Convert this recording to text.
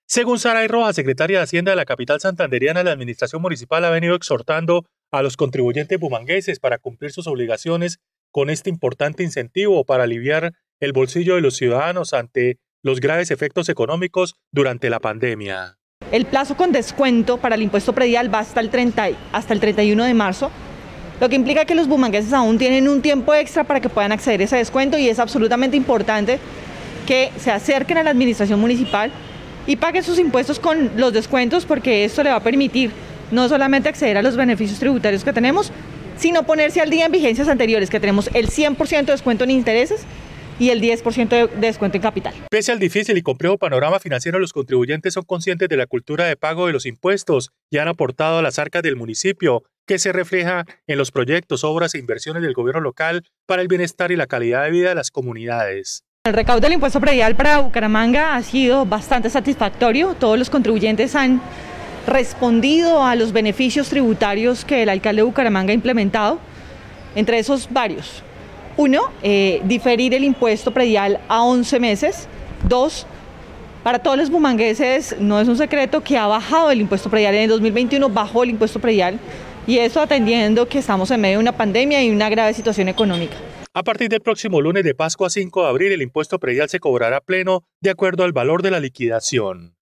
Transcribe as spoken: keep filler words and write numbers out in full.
Según Saray Rojas, secretaria de Hacienda de la capital santandereana, la administración municipal ha venido exhortando a los contribuyentes bumangueses para cumplir sus obligaciones con este importante incentivo para aliviar el bolsillo de los ciudadanos ante los graves efectos económicos durante la pandemia. El plazo con descuento para el impuesto predial va hasta el, treinta, hasta el treinta y uno de marzo, lo que implica que los bumangueses aún tienen un tiempo extra para que puedan acceder a ese descuento, y es absolutamente importante que se acerquen a la administración municipal y paguen sus impuestos con los descuentos, porque esto le va a permitir no solamente acceder a los beneficios tributarios que tenemos, sino ponerse al día en vigencias anteriores, que tenemos el cien por ciento de descuento en intereses y el diez por ciento de descuento en capital. Pese al difícil y complejo panorama financiero, los contribuyentes son conscientes de la cultura de pago de los impuestos y han aportado a las arcas del municipio, que se refleja en los proyectos, obras e inversiones del gobierno local para el bienestar y la calidad de vida de las comunidades. El recaudo del impuesto predial para Bucaramanga ha sido bastante satisfactorio. Todos los contribuyentes han respondido a los beneficios tributarios que el alcalde de Bucaramanga ha implementado, entre esos varios. Uno, eh, diferir el impuesto predial a once meses. Dos, para todos los bumangueses no es un secreto que ha bajado el impuesto predial. En el dos mil veintiuno bajó el impuesto predial, y eso atendiendo que estamos en medio de una pandemia y una grave situación económica. A partir del próximo lunes de Pascua cinco de abril, el impuesto predial se cobrará pleno de acuerdo al valor de la liquidación.